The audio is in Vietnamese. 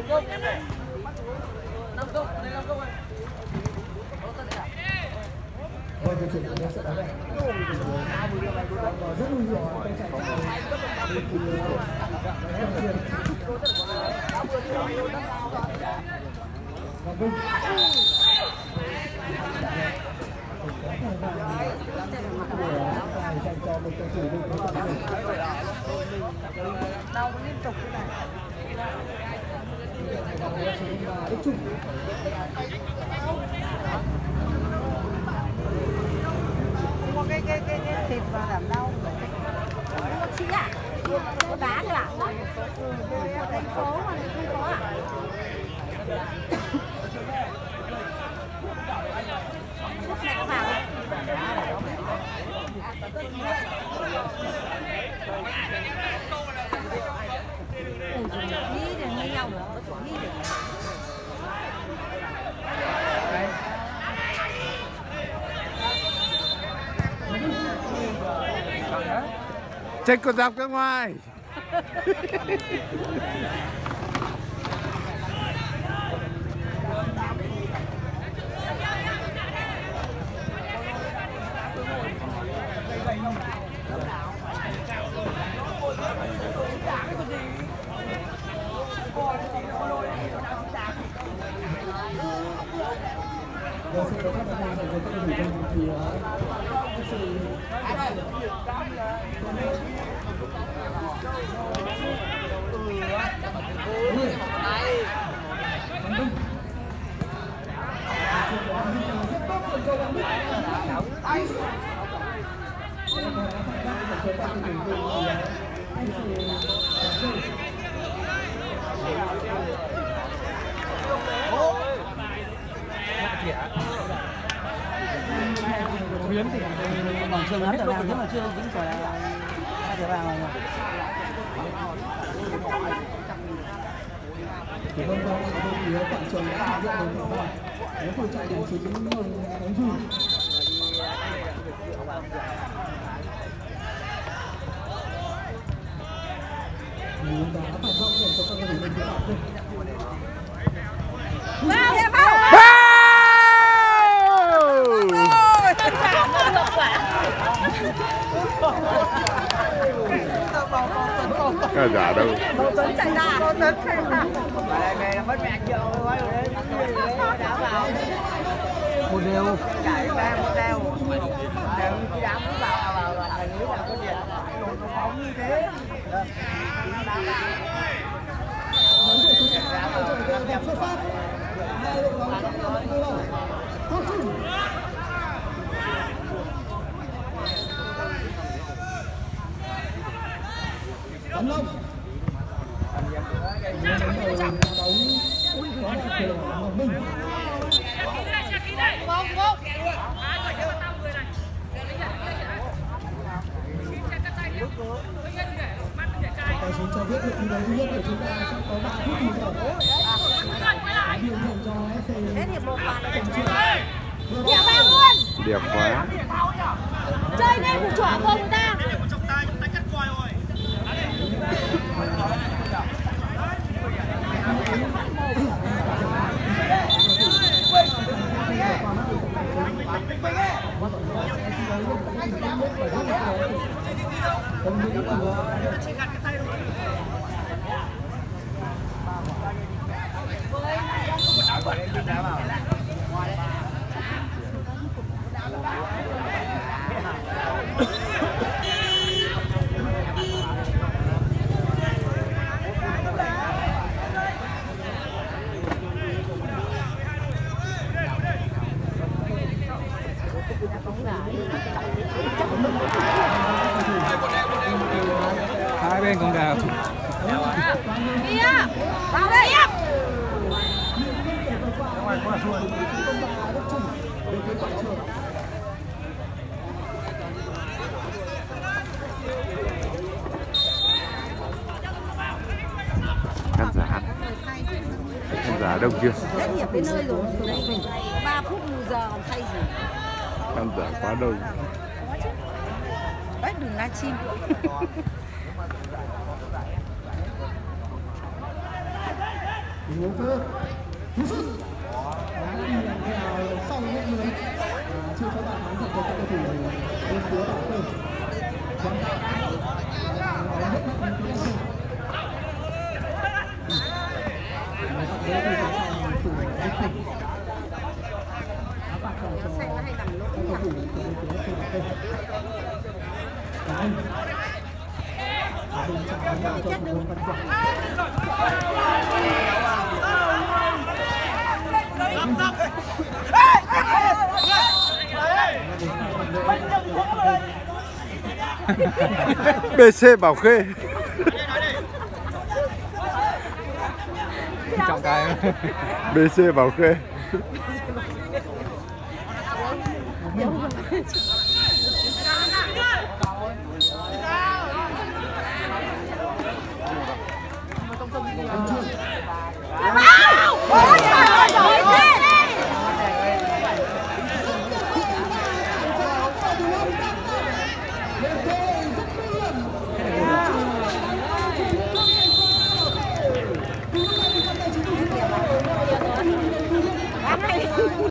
Vâng, câu chuyện của mình sẽ đá đây. Rất nguy hiểm tay chạy và Vinh. Dành cho một cầu thủ Vinh đau liên tục thế này. Đức Trung. Có cái thịt vào giảm đau. Chị ạ, có đá thôi ạ? Ở thành phố mà không có ạ? Thuốc này có vào không? Nghĩ để nghe nhau nữa, nghĩ để Chết con dọc ra ngoài. Rồi xin được các bạn dành cho các đội tuyển thì sự Huyến thì bằng trường hắn trở vàng chứ mà chưa dính phải là trở vàng rồi. thì vâng vâng thì quảng trường đã dựng được một bài nếu phải chạy đến chính đánh du đá phải rộng để cho các người mình đi học Cái giả đâu. Tuấn chạy ra. Tuấn chạy ra. Này là mất mẹ chưa quá rồi đấy. Đá vào. Một đều. Chạy ba một đều. Đều cái đá vào là thành lưới là có điện. Nó phóng như thế. Đá Tấn Long. Tài xế cho biết được thi đấu duy nhất của chúng ta sẽ có 3 phút nghỉ ngơi. Điều dành cho FC. Hết hiệp 1 bàn là điểm vào luôn. Đẹp quá. Chơi nên của chỏ không người ta. hai bên con gà. Kìa, vào đây em. Khán giả đông chưa? Hết hiệp đến nơi rồi, từ đây 3 phút 1 giờ còn thay gì. Khán giả quá đông. Đấy, đừng livestream. Điều cơ cú sút đá đi vào sau net người chưa cho bàn thắng dành cho các cầu thủ bên phía Bảo Khê. BC Bảo Khê. Trọng cái BC Bảo Khê.